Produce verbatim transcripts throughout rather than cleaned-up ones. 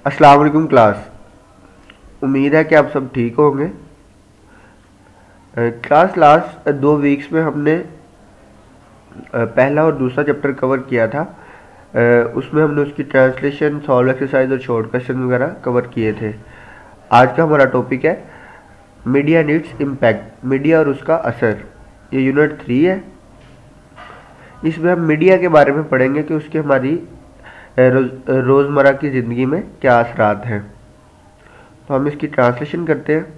अस्सलाम वालेकुम क्लास। उम्मीद है कि आप सब ठीक होंगे। क्लास लास्ट दो वीक्स में हमने अ, पहला और दूसरा चैप्टर कवर किया था। अ, उसमें हमने उसकी ट्रांसलेशन, सॉल्व एक्सरसाइज और शॉर्ट क्वेश्चन वगैरह कवर किए थे। आज का हमारा टॉपिक है media and its impact, media और उसका असर। ये यूनिट थ्री है। इसमें हम मीडिया के बारे में पढ़ेंगे कि उसके हमारी रोज, रोज़मर्रा की ज़िंदगी में क्या असरात हैं। तो हम इसकी ट्रांसलेशन करते हैं।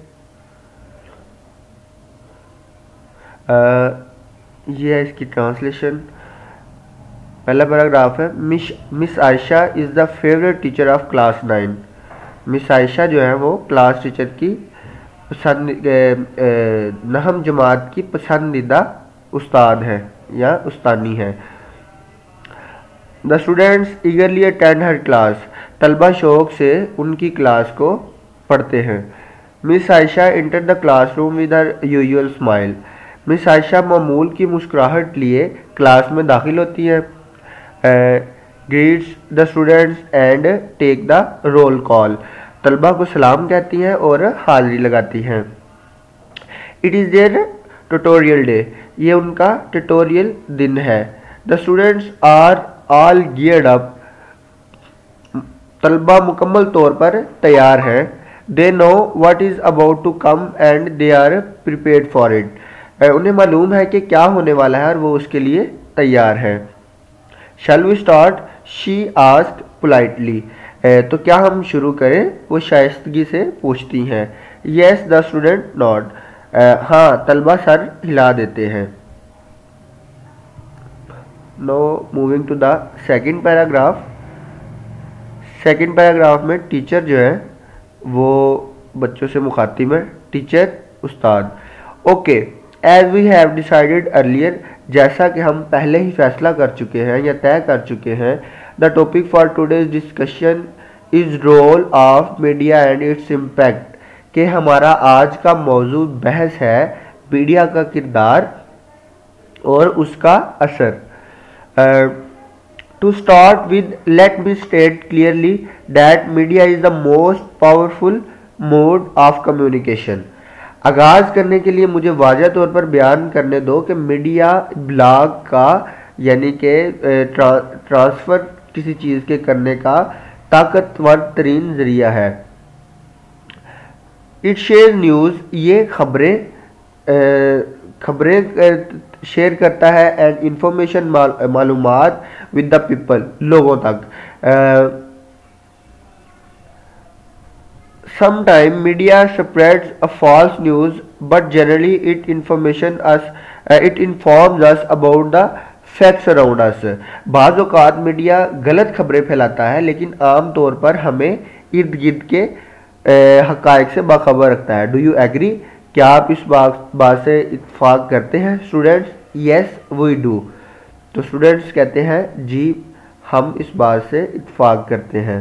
आ, ये है इसकी ट्रांसलेशन। पहला पैराग्राफ है, miss miss Ayesha is the favourite teacher of class nine. Miss Ayesha जो है वो क्लास टीचर की पसंद नहम जमात की पसंदीदा उस्ताद है या उस्तानी है। The students eagerly attend her class. तलबा शौक से उनकी क्लास को पढ़ते हैं। Miss Ayesha enter the classroom with her usual smile. Miss Ayesha मामूल की मुस्कुराहट लिए क्लास में दाखिल होती है। Greets the students and take the roll call. तलबा को सलाम कहती हैं और हाजिरी लगाती हैं। It is their tutorial day. ये उनका ट्यूटोरियल दिन है। The students are all geared up. तलबा मुकम्मल तौर पर तैयार हैं। They know what is about to come and they are prepared for it. उन्हें मालूम है कि क्या होने वाला है और वो उसके लिए तैयार है। Shall we start, she asked politely. तो क्या हम शुरू करें, वो शाइस्तगी से पूछती हैं। Yes the student nod. हाँ, तलबा सर हिला देते हैं। No moving to the second paragraph. Second paragraph में टीचर जो है वो बच्चों से मुखातिब है। टीचर उस्ताद। Okay, as we have decided earlier. जैसा कि हम पहले ही फैसला कर चुके हैं या तय कर चुके हैं। The topic for today's discussion is role of media and its impact. कि हमारा आज का मौजू बहस है मीडिया का किरदार और उसका असर। To start with, let me state clearly that media is the most powerful mode of communication. आगाज करने के लिए मुझे वाज़ह तौर पर बयान करने दो कि मीडिया ब्लॉग का यानी कि ट्रा, ट्रांसफ़र किसी चीज़ के करने का ताकतवर तरीन ज़रिया है। It share news. ये खबरें खबरें शेयर करता है एंड इंफॉर्मेशन मालूमात विद द पीपल, लोगों तक। Sometimes media spreads a false news, but generally it information us, uh, it informs us about the facts around us. बाज़ औक़ात मीडिया गलत खबरें फैलाता है लेकिन आम तौर पर हमें इर्द गिर्द के हक़ाइक़ से बाखबर रखता है। Do you agree? क्या आप इस बात बात से इत्फाक करते हैं? Students, yes we do. तो स्टूडेंट्स कहते हैं जी हम इस बात से इत्फाक करते हैं।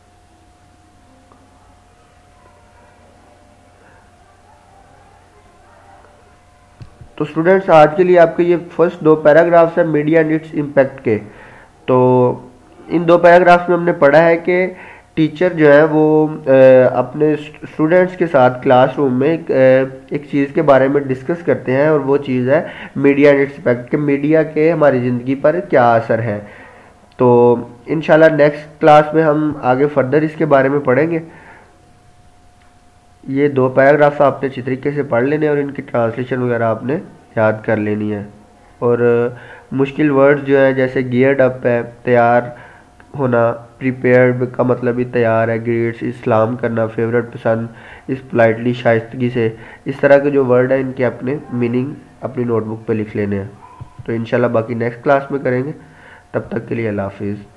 तो स्टूडेंट्स आज के लिए आपके ये फर्स्ट दो पैराग्राफ्स हैं मीडिया एंड इट्स इम्पैक्ट के। तो इन दो पैराग्राफ्स में हमने पढ़ा है कि टीचर जो है वो अपने स्टूडेंट्स के साथ क्लासरूम में एक, एक चीज़ के बारे में डिस्कस करते हैं और वो चीज़ है मीडिया एंड इट्स इम्पैक्ट के मीडिया के हमारी ज़िंदगी पर क्या असर है। तो इंशाल्लाह नेक्स्ट क्लास में हम आगे फर्दर इसके बारे में पढ़ेंगे। ये दो पैराग्राफ्स आपने अच्छी तरीके से पढ़ लेने और इनकी ट्रांसलेशन वगैरह आपने याद कर लेनी है। और मुश्किल वर्ड्स जो है जैसे गियर्ड अप है, तैयार होना, प्रिपेयर्ड का मतलब ही तैयार है, ग्रेड्स इस्लाम करना, फेवरेट पसंद, इस पोलाइटली शाइस्तगी से, इस तरह के जो वर्ड है इनके अपने मीनिंग अपनी नोटबुक पे लिख लेने हैं। तो इंशाल्लाह बाकी नेक्स्ट क्लास में करेंगे। तब तक के लिए अल्लाह हाफिज़।